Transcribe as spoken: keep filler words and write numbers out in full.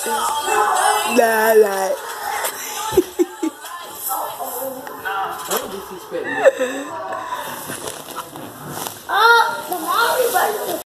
Nah, nah. Don't disrespect me. Oh, the Mario